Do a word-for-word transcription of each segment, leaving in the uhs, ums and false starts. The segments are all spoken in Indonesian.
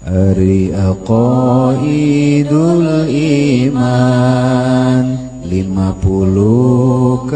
Ari aqaidul iman lima puluh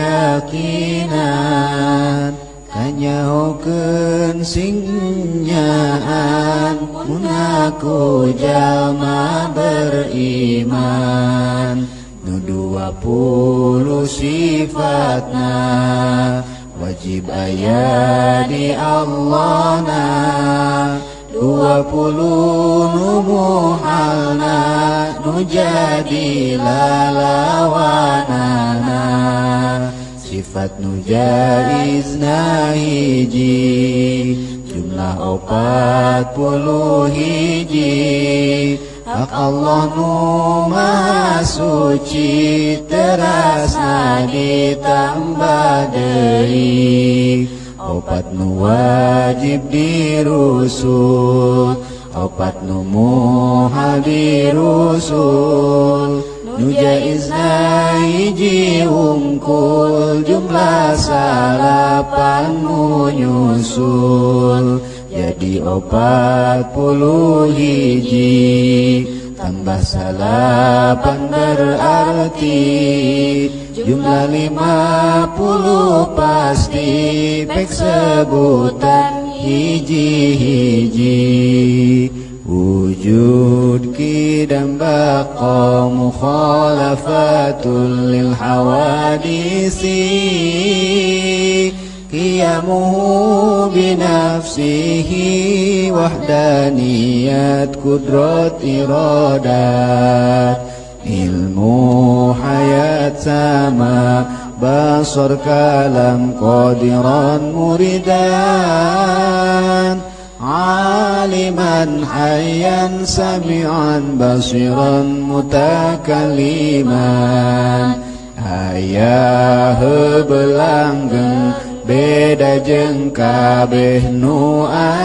keyakinan kanyahokeun singnyaan mun aku jalma beriman. Nu dua puluh sifatna wajib aya di Allahna, dua puluh nu muhalna nu jadi lalawanana. Sifat nu jaizna hiji jumlah opat puluh hiji. Hak Allah nu maha suci terasna ditambah deui. Opat nu wajib dirusul, opat nu muhal dirusul. Nu jaizna hiji hungkul jumlah salapan nu nyusul. Jadi opat puluh hiji tambah salapan berarti jumlah lima puluh pasti pek sebutan hiji-hiji. Wujud kidam baqa mukhalafatul lil hawadisi. Qiyamuhu binafsihi wahdaniyat kudrat iradat. Ilmu hayat sama basar kalam qadiran muridan. Aliman hayyan sami'an basiran mutakalliman. Ayah belanggeng beda jeung kabeh nu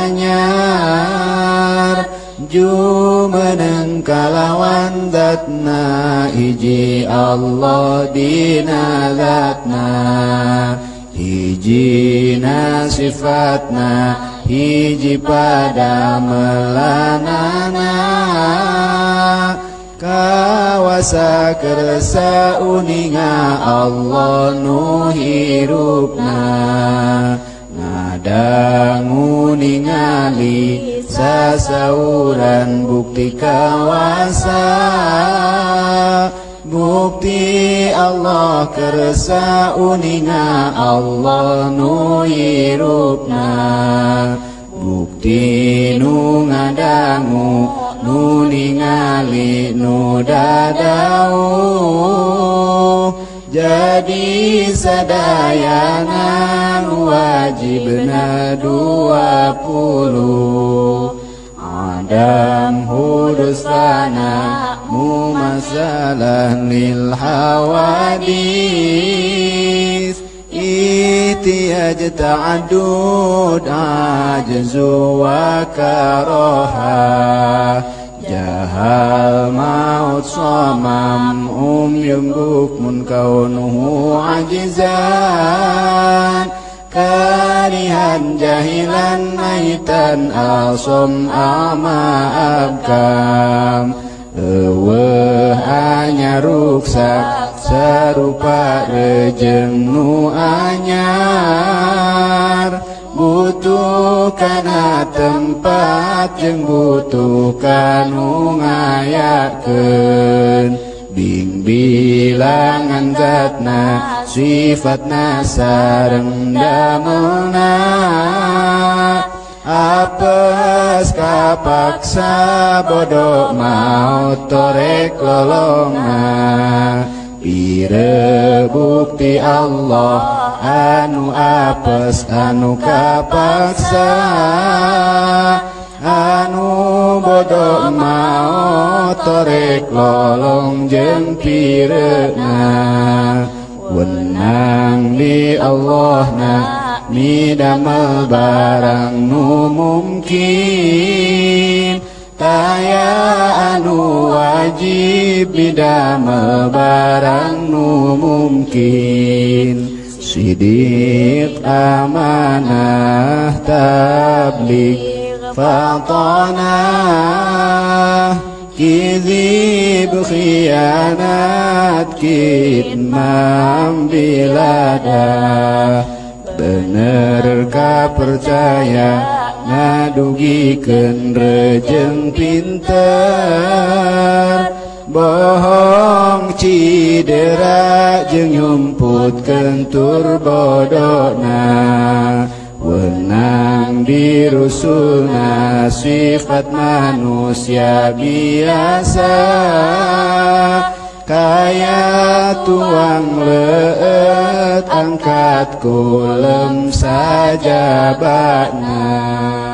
anyar. Jumeneng kalawan zatna hiji Allah dina zatna. Hijina sifatna hiji pada melanana. Kawasa kersa uninga Allah nu hirupna. Ngadangu ningali sasauran bukti kawasa. Bukti Allah kersa uninga Allah nu hirupna. Bukti nu ngadangu nu ningali nu dadau. Jadi sadayana wajibna dua puluh. Adam hudusana mu masalah lil hawadis. Itiyaj ta'adud ajzu wa karoha. Jahal maut somam umyum bukmun kaunuhu ajizan. Karihan jahilan maitan asom ama abkam. Eueuh anyar ruksak serupa rejeng nu anyar. Butuh kana tempat jeung butuh kanu ngayakeun. Bing bilangan zatna sifatna sareng damelna. Apes kapaksa bodoh maut torek lolongan. Pire bukti Allah anu apes anu kapaksa. Anu bodoh maut torek lolong jeung pireuna. Wenang di Allahna midamel barang nu mungkin. Taya anu wajib midamel barang nu mungkin. Sidik amanah tabligh fatana kizib khianat kitmam bilada bener ka percaya ngadugikeun rejeng pinter bohong cidera jeung nyumputkeun tur bodona wenang dirusulna sifat manusia biasa kaya tuang leut angkat kulem saja bakna